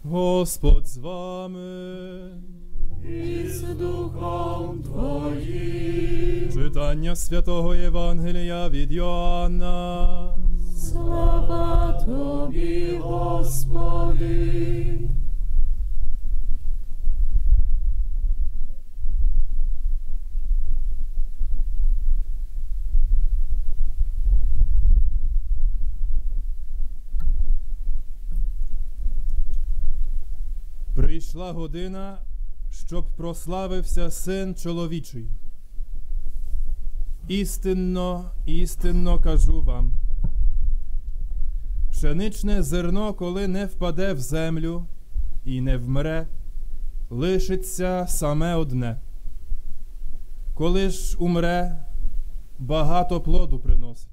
Господь з вами. І з Духом Твоїм. Читання Святого Євангелія від Йоанна. Слава Тобі, Господи. Прийшла година, щоб прославився Син Чоловічий. Істинно, істинно кажу вам, пшеничне зерно, коли не впаде в землю і не вмре, лишиться саме одне. Коли ж умре, багато плоду приносить.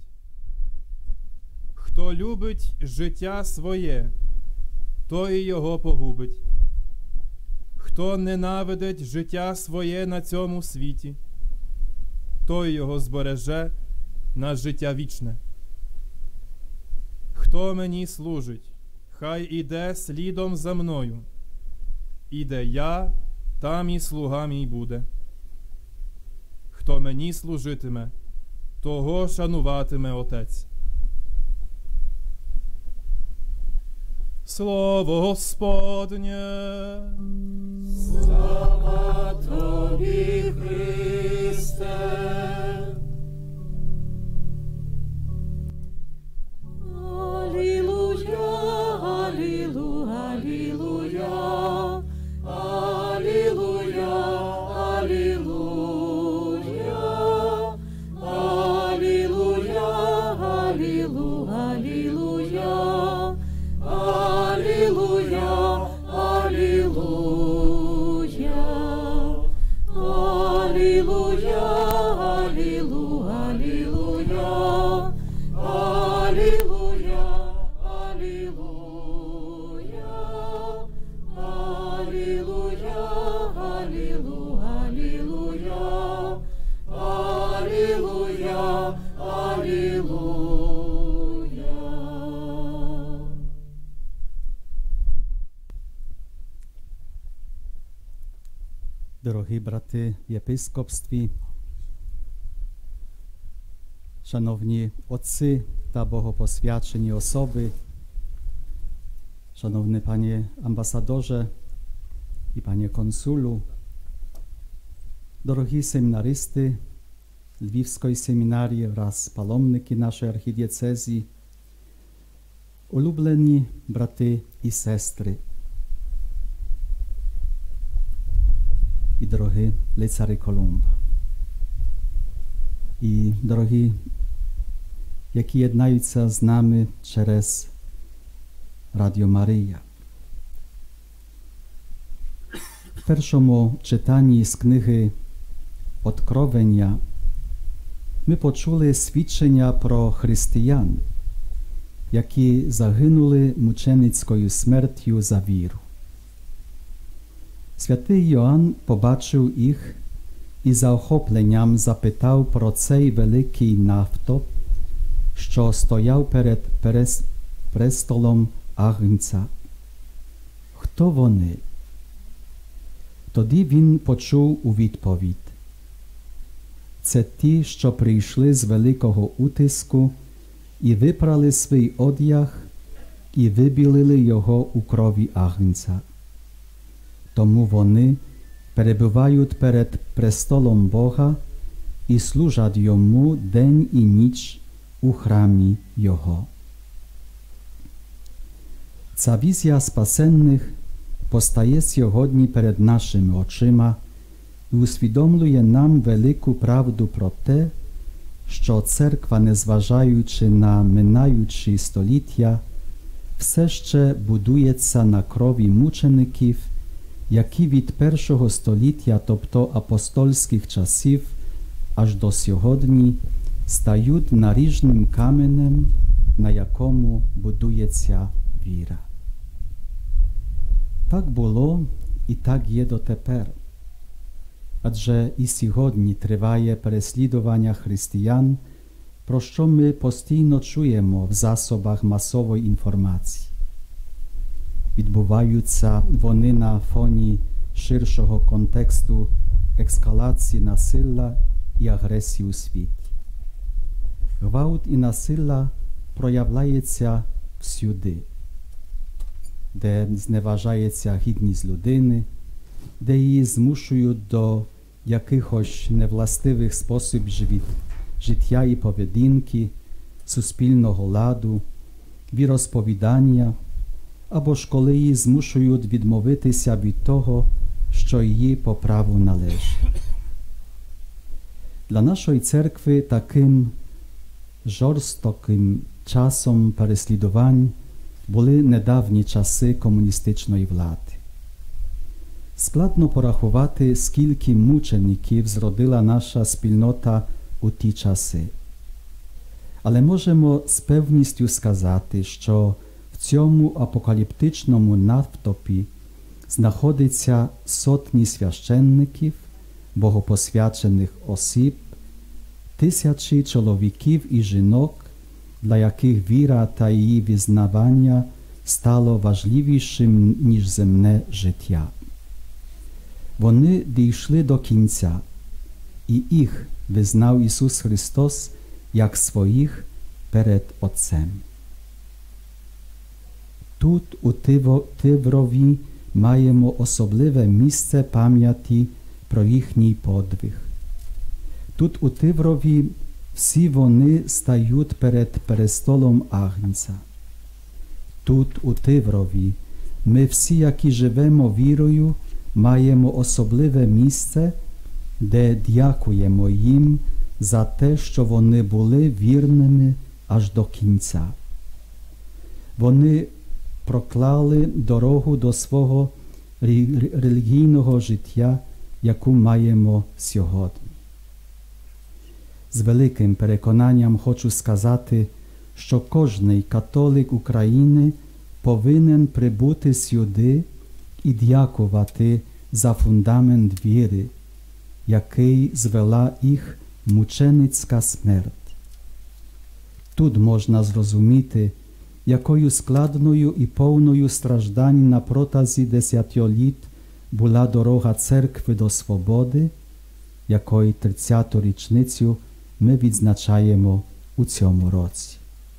Хто любить життя своє, той його погубить. Хто ненавидить життя своє на цьому світі, той його збереже на життя вічне. Хто мені служить, хай іде слідом за мною. І де я, там і слуга мій буде. Хто мені служитиме, того шануватиме Отець. Слово Господнє. Слава Тобі, Христе. Алілуя, алілуя, алілуя, алілуя, алілуя, алілуя, алілуя, алілуя. Аллилуйя, аллилуйя, аллилуйя, аллилуйя, аллилуйя, аллилуйя, аллилуйя, аллилуйя, аллилуйя. Дорогі брати в єпископстві, шановні отці та богопосвячені особи, szanowny panie ambasadorze i panie konsulu, dorogi seminarysty Lwівської семінарії wraz паломники нашої архідієцезії, улюблені брати і сестри, і дорогі лицари Колумба, і дорогі, які єднаються з нами через Радіо Марія. В першому читанні з книги Откровення ми почули свідчення про християн, які загинули мученицькою смертю за віру. Святий Йоанн побачив їх і за охопленням запитав про цей великий натовп, що стояв перед престолом Агнця. Хто вони? Тоді він почув у відповідь: це ті, що прийшли з великого утиску і випрали свій одяг і вибілили його у крові Агнця. Тому вони перебувають перед престолом Бога і служать йому день і ніч у храмі його. Ця візія спасенних постає сьогодні перед нашими очима і усвідомлює нам велику правду про те, що церква, незважаючи на минаючі століття, все ще будується на крові мучеників, які від першого століття, тобто апостольських часів, аж до сьогодні стають наріжним каменем, на якому будується віра. Так було і так є дотепер. Адже і сьогодні триває переслідування християн, про що ми постійно чуємо в засобах масової інформації. відбуваються вони на фоні ширшого контексту ескалації насилля і агресії у світі. Гвалт і насилля проявляється всюди, де зневажається гідність людини, де її змушують до якихось невластивих способів життя і поведінки, суспільного ладу, віросповідання, або ж коли її змушують відмовитися від того, що їй по праву належить. Для нашої церкви таким жорстоким часом переслідувань були недавні часи комуністичної влади. Складно порахувати, скільки мучеників зродила наша спільнота у ті часи. Але можемо з певністю сказати, що в цьому апокаліптичному натовпі знаходиться сотні священників, богопосвячених осіб, тисячі чоловіків і жінок, для яких віра та її визнавання стало важливішим, ніж земне життя. Вони дійшли до кінця, і їх визнав Ісус Христос як своїх перед Отцем. Тут у Тиврові маємо особливе місце пам'яті про їхній подвиг. Тут у Тиврові всі вони стають перед престолом Агнця. Тут у Тиврові ми всі, які живемо вірою, маємо особливе місце, де дякуємо їм за те, що вони були вірними аж до кінця. Вони проклали дорогу до свого релігійного життя, яку маємо сьогодні. З великим переконанням хочу сказати, що кожний католик України повинен прибути сюди і дякувати за фундамент віри, який звела їх мученицька смерть. Тут можна зрозуміти, якою складною і повною страждань на протязі десятиліть була дорога церкви до свободи, якої 30-ту річницю ми відзначаємо у цьому році.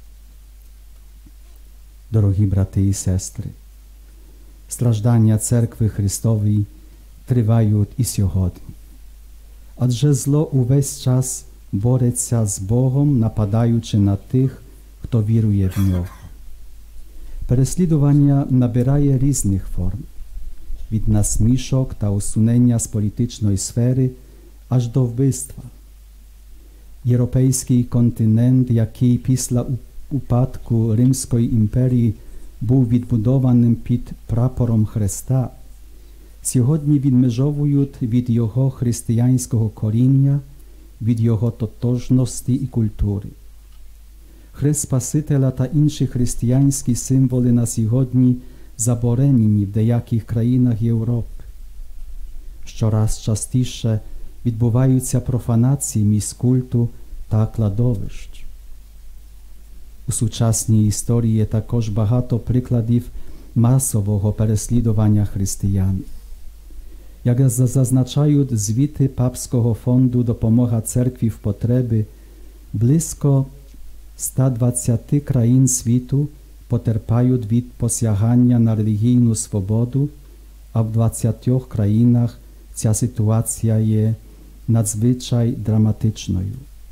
Дорогі брати і сестри, страждання Церкви Христової тривають і сьогодні. Адже зло увесь час бореться з Богом, нападаючи на тих, хто вірує в Нього. Переслідування набирає різних форм, від насмішок та усунення з політичної сфери аж до вбивства. Європейський континент, який після упадку Римської імперії був відбудованим під прапором Христа, сьогодні відмежовують від його християнського коріння, від його тотожності і культури. Хрест Спасителя та інші християнські символи на сьогодні заборонені в деяких країнах Європи. Щораз частіше відбуваються профанації місць культу та кладовищ. У сучасній історії є також багато прикладів масового переслідування християн. Як зазначають звіти Папського фонду «Допомога церкві в потребі», близько 120 країн світу потерпають від посягання на релігійну свободу, а в 20 країнах ця ситуація є надзвичай драматичною.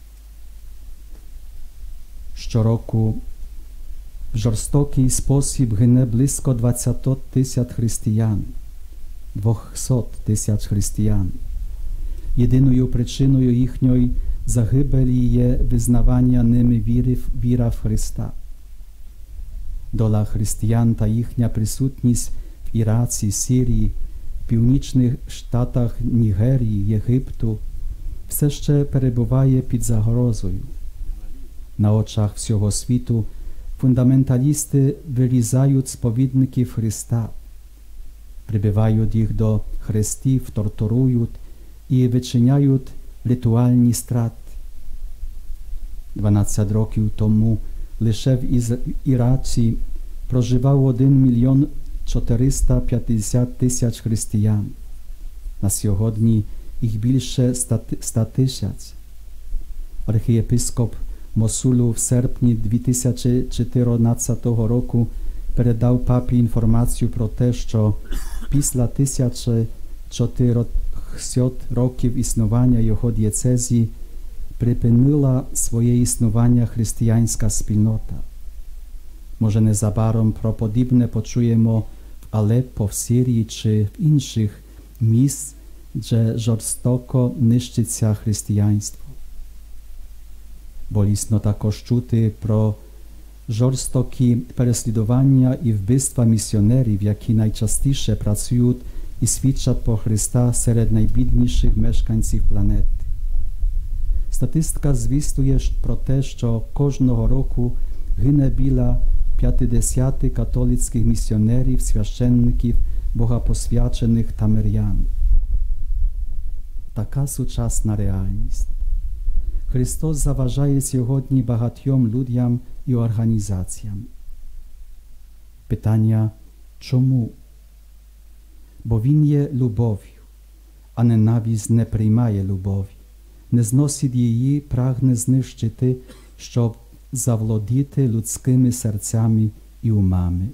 Щороку в жорстокий спосіб гине близько 20 тисяч християн, 200 тисяч християн. Єдиною причиною їхньої загибелі є визнавання ними віра в Христа. Доля християн та їхня присутність в Іраці, Сирії, Північних Штатах Нігерії, Єгипту все ще перебуває під загрозою. На очах всього світу фундаменталісти вирізають сповідників Христа, прибивають їх до хрестів, тортурують і вичиняють ритуальні страти. 12 років тому лише в Іраці проживав 1 мільйон 450 тисяч християн. На сьогодні їх більше 100 тисяч. Архієпископ Мосулу в серпні 2014 року передав папі інформацію про те, що після 1400 років існування його дієцезії припинила своє існування християнська спільнота. Може, незабаром про подібне почуємо в Алеппо, в Сирії чи в інших місць, де жорстоко нищиться християнство. Болісно також чути про жорстокі переслідування і вбивства місіонерів, які найчастіше працюють і свідчать про Христа серед найбідніших мешканців планети. Статистика звістує про те, що кожного року гине біля 50 католицьких місіонерів, священників, богопосвячених та мирян. Така сучасна реальність. Христос заважає сьогодні багатьом людям і організаціям. Питання – чому? Бо Він є любов'ю, а ненависть не приймає любові, не зносить її, прагне знищити, щоб заволодіти людськими серцями і умами.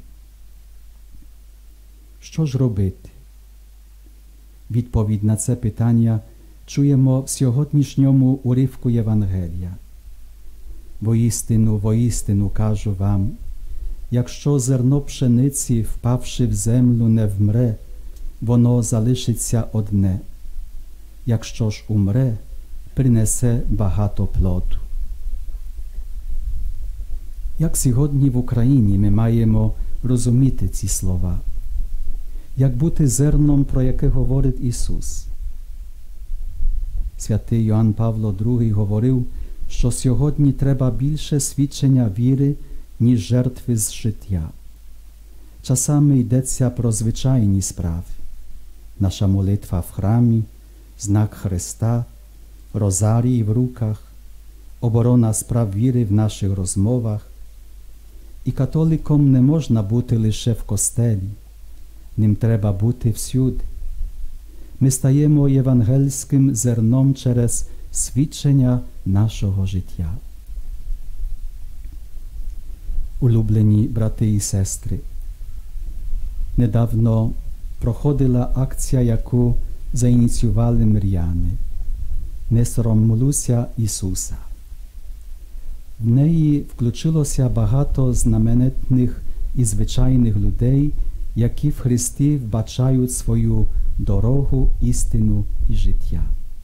Що ж робити? Відповідь на це питання чуємо в сьогоднішньому уривку Євангелія. Воістину, кажу вам, якщо зерно пшениці, впавши в землю, не вмре, воно залишиться одне. Якщо ж умре, принесе багато плоду. Як сьогодні в Україні ми маємо розуміти ці слова? Як бути зерном, про яке говорить Ісус? Святий Йоанн Павло II говорив, що сьогодні треба більше свідчення віри, ніж жертви з життя. Часами йдеться про звичайні справи. Наша молитва в храмі, знак Христа, розарій в руках, оборона справ віри в наших розмовах. І католиком не можна бути лише в костелі, ним треба бути всюди. Ми стаємо євангельським зерном через свідчення нашого життя. Улюблені брати і сестри, недавно проходила акція, яку заініціювали миряни «Не соромлюся Ісуса». В неї включилося багато знаменитних і звичайних людей, які в Христі вбачають свою дорогу, істину і життя.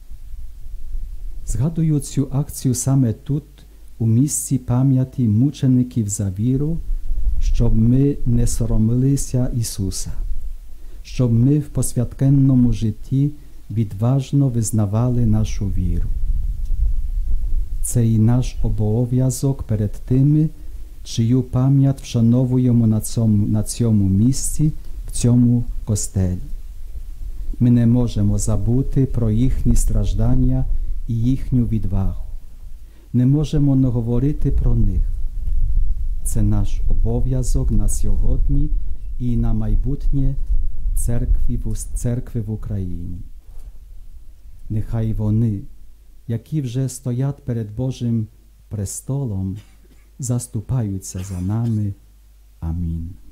Згадую цю акцію саме тут, у місці пам'яті мучеників за віру, щоб ми не соромилися Ісуса, щоб ми в посвятенному житті відважно визнавали нашу віру. Це і наш обов'язок перед тими, чию пам'ять вшановуємо на цьому місці, в цьому костелі. Ми не можемо забути про їхні страждання і їхню відвагу. Не можемо не говорити про них. Це наш обов'язок на сьогодні і на майбутнє церкви в Україні. Нехай вони, які вже стоять перед Божим престолом, заступаються за нами. Амінь.